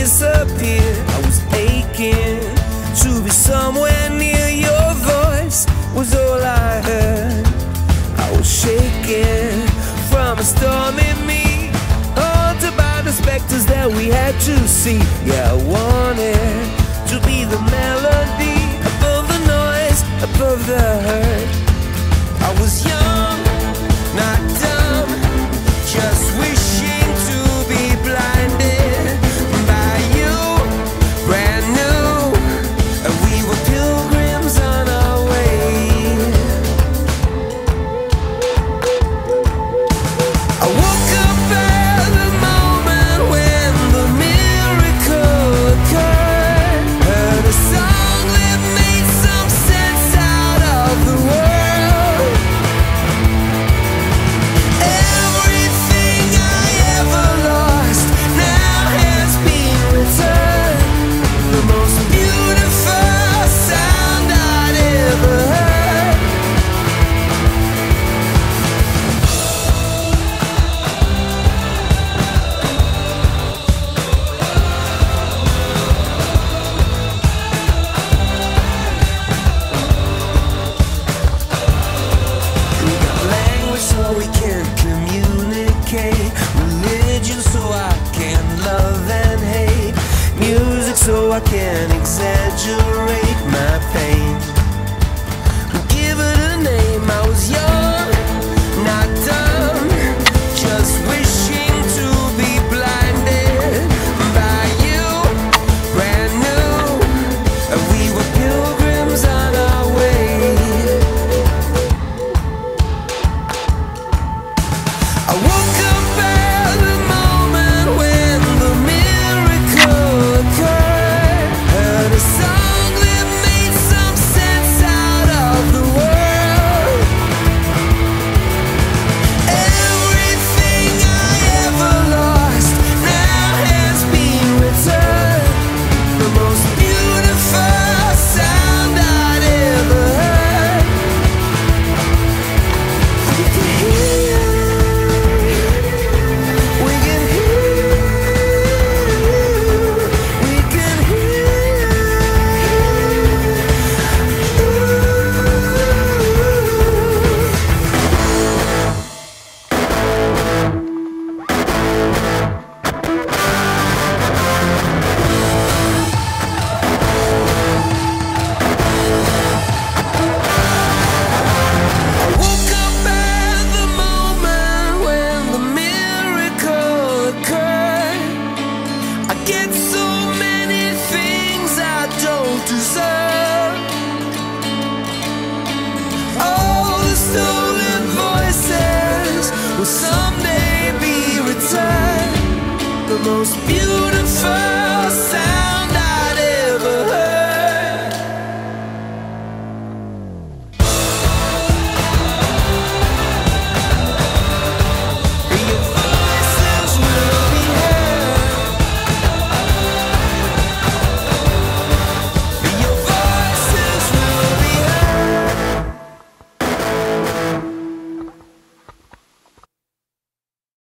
disappear. I was aching to be somewhere near. Your voice was all I heard. I was shaking from a storm in me, haunted by the specters that we had to see. Yeah, I wanted to be the melody above the noise, above the hurt. I was young, not dumb, just wishing to be blinded by you, brand new, and we were pilgrims on our way. I woke up at the moment when the miracle occurred. Heard a song that made some sense out of the world. Everything I ever lost now has been returned. The most beautiful sound I'd ever heard. We got language so we can communicate, religion so I can love and hate, music so I can exaggerate my pain. Give it a name. I was young, not dumb, just wishing to be blinded by you, brand new, and we were pilgrims on our way. I woke up at the moment when the miracle occurred. Heard a song that made some sense out of the world. Everything I ever lost now has been returned. The most beautiful sound I'd ever heard. We can hear, we can hear, we can hear. I woke up at the moment when the miracle occurred. I get so many things I don't deserve. All the stolen voices will someday be returned. The most beautiful